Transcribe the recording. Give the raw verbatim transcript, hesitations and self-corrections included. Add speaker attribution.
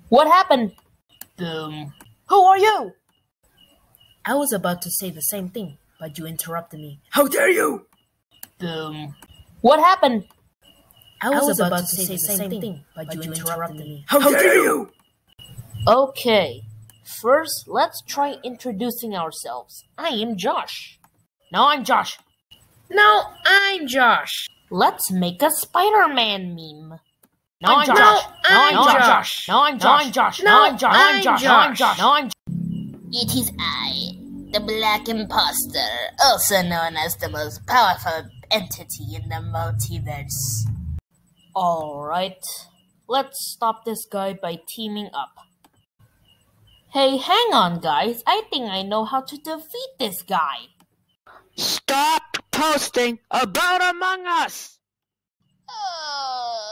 Speaker 1: What happened?
Speaker 2: Boom.
Speaker 1: Who are you?
Speaker 3: I was about to say the same thing, but you interrupted me.
Speaker 2: How dare you? Boom.
Speaker 1: What happened?
Speaker 3: I was, I was about, about to say the same thing, thing but, but you interrupted me.
Speaker 2: How, How dare you?
Speaker 1: Okay, first let's try introducing ourselves. I am Josh.
Speaker 3: No, I'm Josh.
Speaker 1: No, I'm Josh. Let's make a Spider-Man meme.
Speaker 3: No, I'm Josh. No, I'm Josh. No, I'm Josh. No, I'm Josh. No, I'm Josh. No, I'm Josh. No, I'm Josh.
Speaker 4: It is I, the Black Imposter, also known as the most powerful entity in the multiverse.
Speaker 1: Alright, let's stop this guy by teaming up. Hey, hang on guys, I think I know how to defeat this guy.
Speaker 5: Stop posting about Among Us!
Speaker 4: Oh.